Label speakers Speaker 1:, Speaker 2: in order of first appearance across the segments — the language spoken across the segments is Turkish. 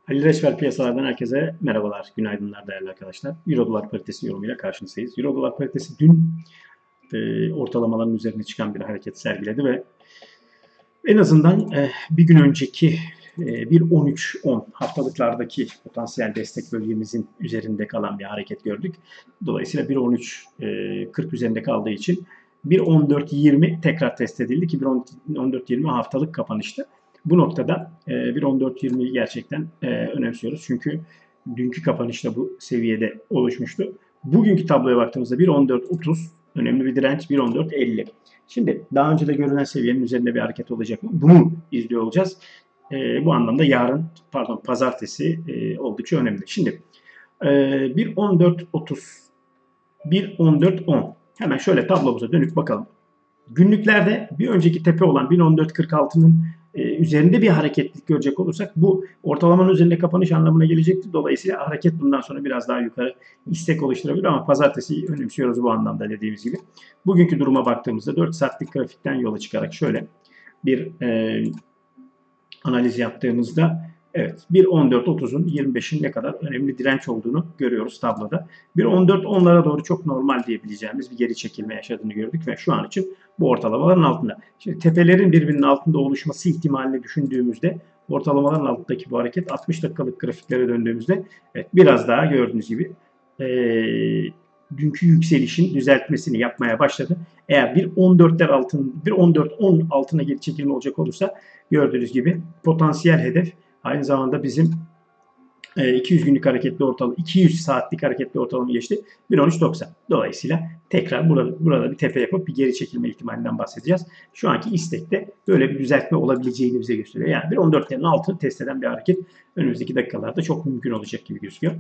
Speaker 1: Ali Reçber piyasalardan herkese merhabalar, günaydınlar değerli arkadaşlar. Euro dolar paritesi yorumuyla karşınızdayız. Euro dolar paritesi dün ortalamaların üzerine çıkan bir hareket sergiledi ve en azından bir gün önceki 1.13.10 haftalıklardaki potansiyel destek bölgemizin üzerinde kalan bir hareket gördük. Dolayısıyla 1.13.40 üzerinde kaldığı için 1.14.20 tekrar test edildi ki 1.14.20 haftalık kapanıştı. Bu noktada 1.14.20'yi gerçekten önemsiyoruz. Çünkü dünkü kapanışta bu seviyede oluşmuştu. Bugünkü tabloya baktığımızda 1.14.30 önemli bir direnç, 1.14.50. Şimdi daha önce de görülen seviyenin üzerinde bir hareket olacak mı? Bunu izliyor olacağız. Bu anlamda pazartesi oldukça önemli. Şimdi 1.14.30, 1.14.10. Hemen şöyle tablomuza dönüp bakalım. Günlüklerde bir önceki tepe olan 1.14.46'nın üzerinde bir hareketlik görecek olursak bu ortalamanın üzerinde kapanış anlamına gelecektir. Dolayısıyla hareket bundan sonra biraz daha yukarı istek oluşturabilir ama pazartesi önemsiyoruz bu anlamda dediğimiz gibi. Bugünkü duruma baktığımızda 4 saatlik grafikten yola çıkarak şöyle bir analiz yaptığımızda evet 1.14.30'un 25'in ne kadar önemli direnç olduğunu görüyoruz tabloda. 1.14.10'lara doğru çok normal diyebileceğimiz bir geri çekilme yaşadığını gördük ve şu an için bu ortalamaların altında. Şimdi tepelerin birbirinin altında oluşması ihtimalini düşündüğümüzde ortalamaların altındaki bu hareket 60 dakikalık grafiklere döndüğümüzde evet, biraz daha gördüğünüz gibi dünkü yükselişin düzeltmesini yapmaya başladı. Eğer 1.14'10 altına geri çekilme olacak olursa gördüğünüz gibi potansiyel hedef aynı zamanda bizim 200 günlük hareketli ortalama, 200 saatlik hareketli ortalama geçti. 1.13.90. Dolayısıyla tekrar burada bir tepe yapıp bir geri çekilme ihtimalinden bahsedeceğiz. Şu anki istekte böyle bir düzeltme olabileceğini bize gösteriyor. Yani 1.14'lerin altını test eden bir hareket önümüzdeki dakikalarda çok mümkün olacak gibi gözüküyor.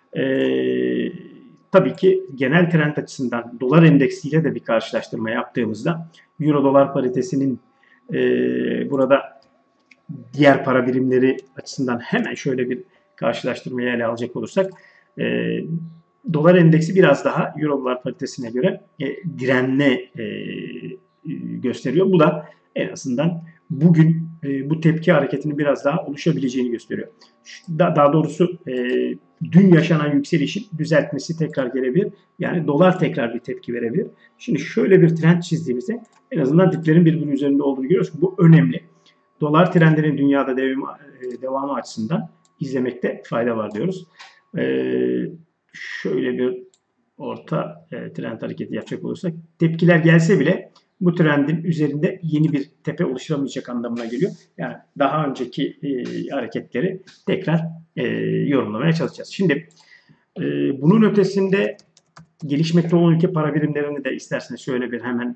Speaker 1: Tabii ki genel trend açısından dolar endeksiyle de bir karşılaştırma yaptığımızda Euro dolar paritesinin burada diğer para birimleri açısından hemen şöyle bir karşılaştırmayı ele alacak olursak dolar endeksi biraz daha Euro dolar paritesine göre direnme gösteriyor. Bu da en azından bugün bu tepki hareketinin biraz daha oluşabileceğini gösteriyor. Daha doğrusu dün yaşanan yükselişin düzeltmesi tekrar gelebilir. Yani dolar tekrar bir tepki verebilir. Şimdi şöyle bir trend çizdiğimizde en azından diplerin birbirinin üzerinde olduğunu görüyoruz. Bu önemli. Dolar trendinin dünyada devamı açısından izlemekte fayda var diyoruz. Şöyle bir orta trend hareketi yapacak olursak tepkiler gelse bile bu trendin üzerinde yeni bir tepe oluşturamayacak anlamına geliyor. Yani daha önceki hareketleri tekrar yorumlamaya çalışacağız. Şimdi bunun ötesinde gelişmekte olan ülke para birimlerini de isterseniz şöyle bir hemen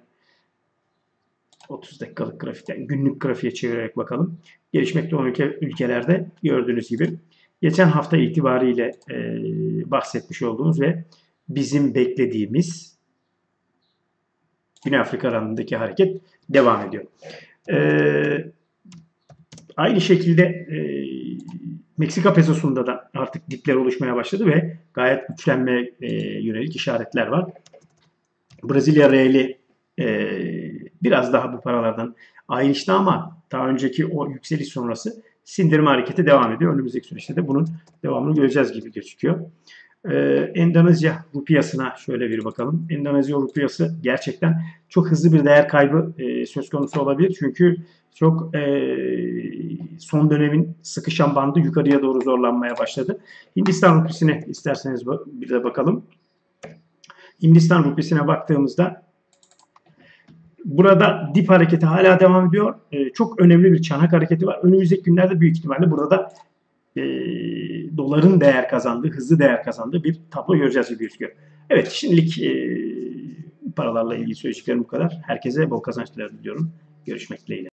Speaker 1: 30 dakikalık grafikten günlük grafiğe çevirerek bakalım. Gelişmekte olan ülkelerde gördüğünüz gibi geçen hafta itibariyle bahsetmiş olduğumuz ve bizim beklediğimiz Güney Afrika randındaki hareket devam ediyor. Aynı şekilde Meksika pesosunda da artık dipler oluşmaya başladı ve gayet güçlenmeye yönelik işaretler var. Brezilya reali biraz daha bu paralardan ayrıştı ama daha önceki o yükseliş sonrası sindirme hareketi devam ediyor. Önümüzdeki süreçte de bunun devamını göreceğiz gibi gözüküyor. Endonezya rupiyasına şöyle bir bakalım. Endonezya rupiyası gerçekten çok hızlı bir değer kaybı söz konusu olabilir. Çünkü çok son dönemin sıkışan bandı yukarıya doğru zorlanmaya başladı. Hindistan rupisine isterseniz bir de bakalım. Hindistan rupisine baktığımızda burada dip hareketi hala devam ediyor. Çok önemli bir çanak hareketi var. Önümüzdeki günlerde büyük ihtimalle burada doların değer kazandığı, hızlı değer kazandığı bir tablo göreceğiz gibi gözüküyor. Evet, şimdilik paralarla ilgili söyleyeceklerim bu kadar. Herkese bol kazançlar diliyorum. Görüşmek dileğiyle.